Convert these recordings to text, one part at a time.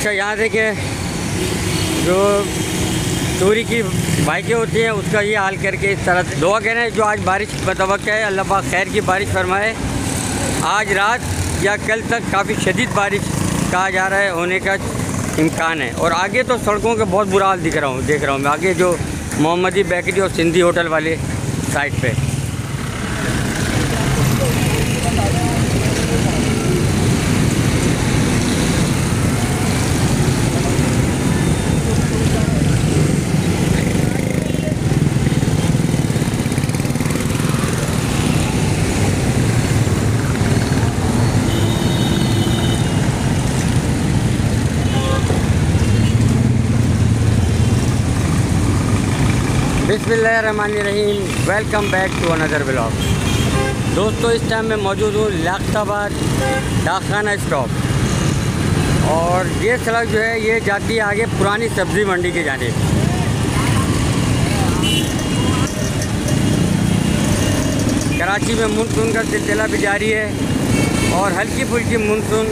अच्छा यहाँ देखिए, जो चोरी की बाइकें होती हैं उसका ये हाल करके इस तरह से दुआ कह रहे हैं। जो आज बारिश बतवक्क है, अल्लाह पाक खैर की बारिश फरमाए। आज रात या कल तक काफ़ी शदीद बारिश कहा जा रहा है होने का इम्कान है। और आगे तो सड़कों का बहुत बुरा हाल देख रहा हूँ मैं आगे, जो मोहम्मदी बेकरी और सिंधी होटल वाले साइड पे। बिस्मिल्लाहिर्रहमानिर्रहीम, welcome back to another vlog. दोस्तों, इस टाइम मैं मौजूद हूँ लियाकताबाद डाकखाना स्टॉप। और ये सड़क जो है ये जाती है आगे पुरानी सब्ज़ी मंडी के जाने। कराची में मानसून का सिलसिला भी जारी है और हल्की फुल्की मानसून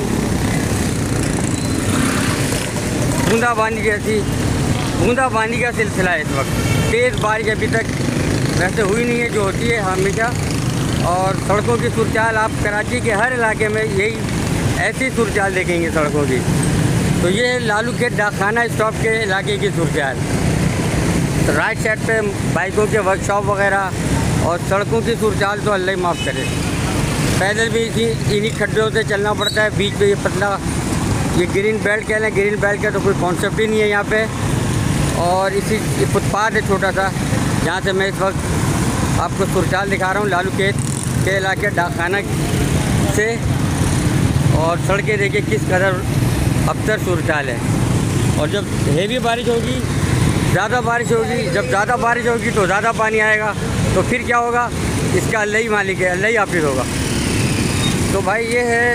बूंदाबांदी का सिलसिला है इस वक्त। तेज़ बारिश अभी तक वैसे हुई नहीं है जो होती है हमेशा। और सड़कों की सूरत आप कराची के हर इलाके में यही ऐसी सूरत देखेंगे सड़कों की। तो ये लालू खेत डाकखाना स्टॉप के इलाके की सूरत। तो राइट साइड पे बाइकों के वर्कशॉप वगैरह और सड़कों की सूरत तो अल्लाह ही माफ़ करे। पैदल भी इन्हीं खड्डों से चलना पड़ता है। बीच में ये पतला ये ग्रीन बेल्ट कह लें, ग्रीन बेल्ट का तो कोई कॉन्सेप्ट ही नहीं है यहाँ पे। और इसी फुटपाथ है छोटा सा, जहाँ से मैं इस वक्त आपको सूरत दिखा रहा हूँ लालू खेत के इलाके डाकखाना से। और सड़कें देखिए किस कदर अबतर सूरत है। और जब हेवी बारिश होगी, ज़्यादा बारिश होगी, जब ज़्यादा बारिश होगी तो ज़्यादा पानी आएगा, तो फिर क्या होगा इसका अल्लाह ही मालिक है, अल्लाह ही हाफिज़ होगा। तो भाई ये है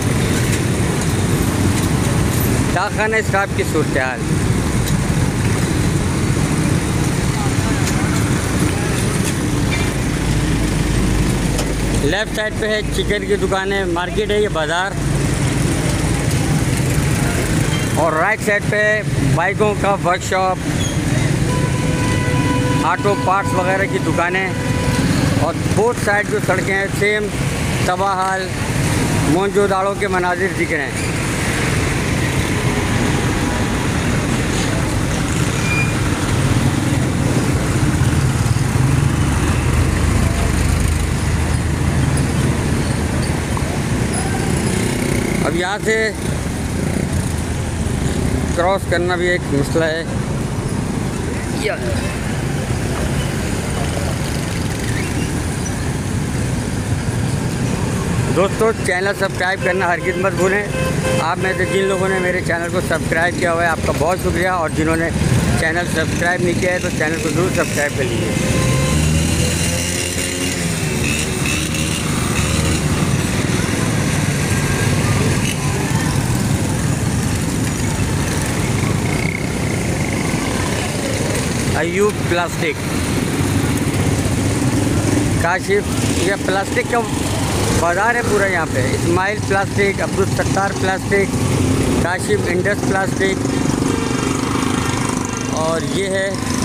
डाकखाना स्टाफ की सूरत। लेफ़्ट साइड पे है चिकन की दुकानें, मार्केट है ये बाज़ार। और राइट साइड पे बाइकों का वर्कशॉप, ऑटो पार्ट्स वगैरह की दुकानें। और बोथ साइड जो सड़कें हैं सेम तबाह हाल मोहनजोदाड़ो के मनाजिर दिख रहे हैं। अब यहाँ से क्रॉस करना भी एक मसला है। दोस्तों, चैनल सब्सक्राइब करना हरगिज़ मत भूलें। आप में से जिन लोगों ने मेरे चैनल को सब्सक्राइब किया हुआ है आपका बहुत शुक्रिया। और जिन्होंने चैनल सब्सक्राइब नहीं किया है तो चैनल को ज़रूर सब्सक्राइब कर लीजिए। अयूब प्लास्टिक काशिफ, यह प्लास्टिक का बाज़ार है पूरा यहाँ पे। Ismail plastic, Abdul Sattar plastic, Kashif Indus plastic. और ये है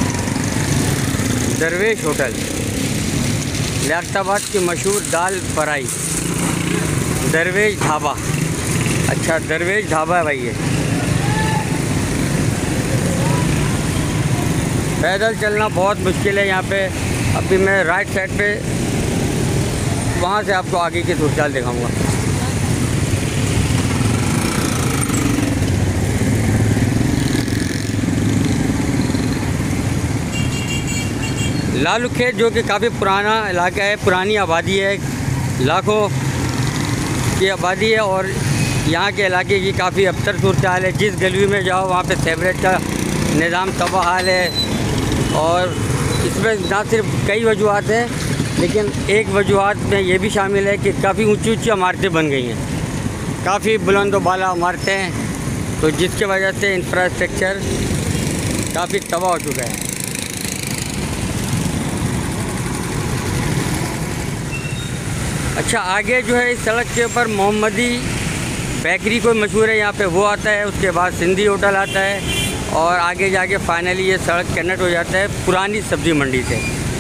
दरवेश होटल, लियाकताबाद की मशहूर दाल फ्राई, दरवेश ढाबा। अच्छा, दरवेश ढाबा है भाई ये। पैदल चलना बहुत मुश्किल है यहाँ पे। अभी मैं राइट साइड पे वहाँ से आपको आगे की सूरत दिखाऊंगा। लालू खेत जो कि काफ़ी पुराना इलाका है, पुरानी आबादी है, लाखों की आबादी है। और यहाँ के इलाके की काफ़ी अबतर सूरत हाल है। जिस गली में जाओ वहाँ पे सेवरेज का निज़ाम तबाह हाल है। और इसमें ना सिर्फ कई वजूहत हैं, लेकिन एक वजूहत में ये भी शामिल है कि काफ़ी ऊंची ऊंची इमारतें बन गई हैं, काफ़ी बुलंद बाला इमारतें हैं। तो जिसकी वजह से इंफ्रास्ट्रक्चर काफ़ी तबाह हो चुका है। अच्छा, आगे जो है इस सड़क के ऊपर मोहम्मदी बेकरी कोई मशहूर है यहाँ पे, वो आता है। उसके बाद सिंधी होटल आता है और आगे जाके फाइनली ये सड़क कनेक्ट हो जाता है पुरानी सब्ज़ी मंडी से।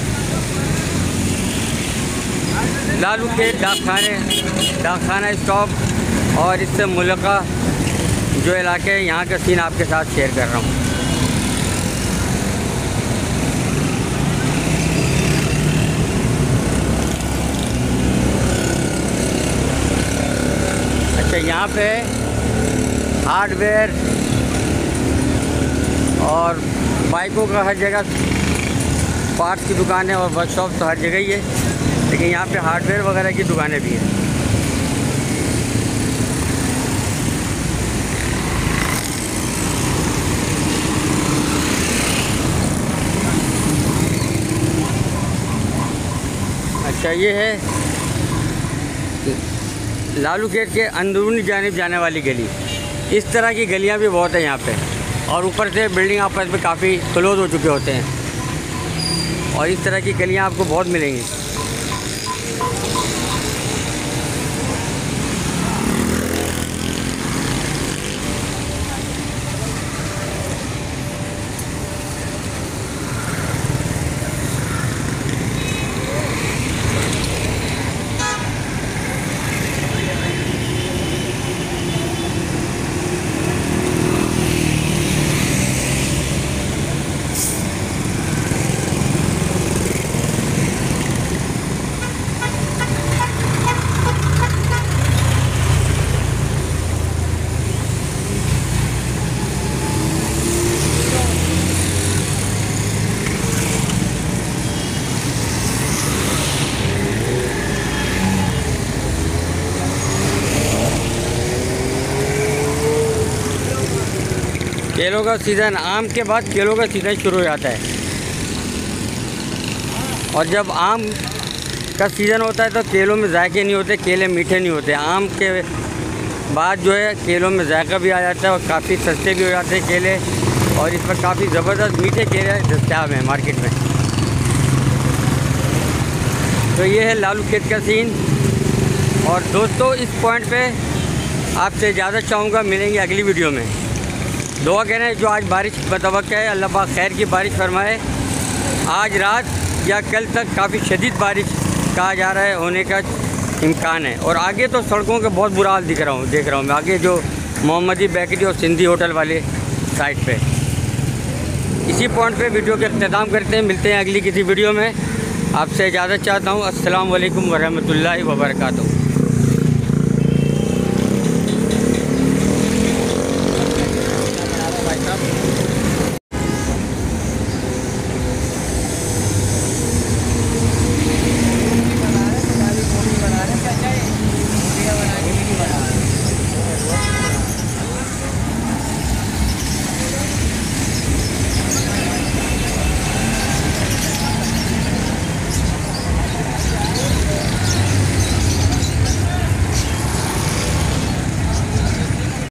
लालू के डाकखाना स्टॉप और इससे मुल्का जो इलाके हैं, यहाँ का सीन आपके साथ शेयर कर रहा हूँ। अच्छा, यहाँ पे हार्डवेयर और बाइकों का हर जगह पार्ट्स की दुकानें और वर्कशॉप तो हर जगह ही है, लेकिन यहाँ पे हार्डवेयर वगैरह की दुकानें भी हैं। अच्छा, ये है लालू खेत के अंदरूनी जानिब जाने वाली गली। इस तरह की गलियाँ भी बहुत है यहाँ पे, और ऊपर से बिल्डिंग आपस में काफ़ी क्लोज हो चुके होते हैं, और इस तरह की गलियाँ आपको बहुत मिलेंगी। केलों का सीज़न, आम के बाद केलों का सीज़न शुरू हो जाता है, और जब आम का सीज़न होता है तो केलों में जायके नहीं होते, केले मीठे नहीं होते। आम के बाद जो है केलों में जायका भी आ जाता है और काफ़ी सस्ते भी हो जाते हैं केले, और इस पर काफ़ी ज़बरदस्त मीठे केले दस्तयाब हैं मार्केट में। तो ये है लालू खेत का सीन। और दोस्तों, इस पॉइंट पे आपसे इजाज़त चाहूँगा, मिलेंगे अगली वीडियो में। दुआ करें जो आज बारिश बतवक्का है, अल्लाह पाक खैर की बारिश फरमाए। आज रात या कल तक काफ़ी शदीद बारिश कहा जा रहा है होने का इम्कान है, और आगे तो सड़कों का बहुत बुरा हाल देख रहा हूँ मैं आगे, जो मोहम्मदी बेकरी और सिंधी होटल वाले साइड पे। इसी पॉइंट पे वीडियो का इख्तिताम करते हैं, मिलते हैं अगली किसी वीडियो में। आपसे इजाज़त चाहता हूँ। अस्सलाम वालेकुम वरहमतुल्लाहि वबरकातुहू।